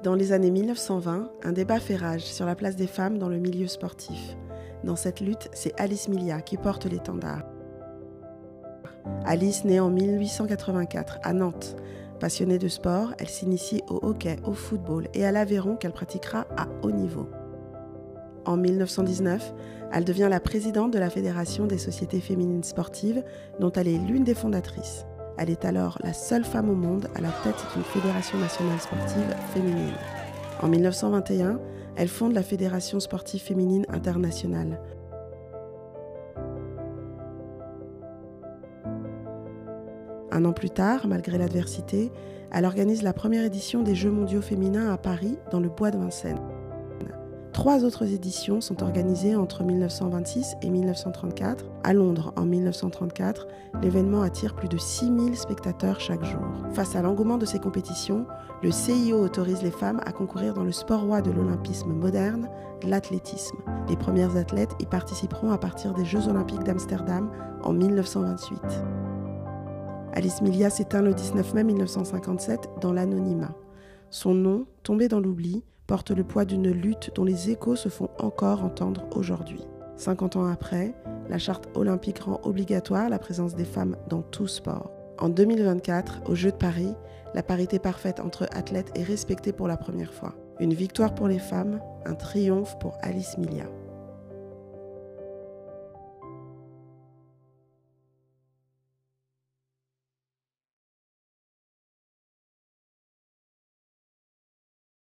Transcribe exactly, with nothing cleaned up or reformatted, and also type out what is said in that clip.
Dans les années mille neuf cent vingt, un débat fait rage sur la place des femmes dans le milieu sportif. Dans cette lutte, c'est Alice Milia qui porte l'étendard. Alice naît en mille huit cent quatre-vingt-quatre à Nantes. Passionnée de sport, elle s'initie au hockey, au football et à l'aviron qu'elle pratiquera à haut niveau. En mille neuf cent dix-neuf, elle devient la présidente de la Fédération des sociétés féminines sportives, dont elle est l'une des fondatrices. Elle est alors la seule femme au monde à la tête d'une fédération nationale sportive féminine. En mille neuf cent vingt et un, elle fonde la Fédération sportive féminine internationale. Un an plus tard, malgré l'adversité, elle organise la première édition des Jeux mondiaux féminins à Paris, dans le bois de Vincennes. Trois autres éditions sont organisées entre mille neuf cent vingt-six et mille neuf cent trente-quatre. À Londres, en mille neuf cent trente-quatre, l'événement attire plus de six mille spectateurs chaque jour. Face à l'engouement de ces compétitions, le C I O autorise les femmes à concourir dans le sport roi de l'olympisme moderne, l'athlétisme. Les premières athlètes y participeront à partir des Jeux olympiques d'Amsterdam en mille neuf cent vingt-huit. Alice Milia s'éteint le dix-neuf mai mille neuf cent cinquante-sept dans l'anonymat. Son nom, tombé dans l'oubli, porte le poids d'une lutte dont les échos se font encore entendre aujourd'hui. cinquante ans après, la charte olympique rend obligatoire la présence des femmes dans tout sport. En deux mille vingt-quatre, aux Jeux de Paris, la parité parfaite entre athlètes est respectée pour la première fois. Une victoire pour les femmes, un triomphe pour Alice Milia.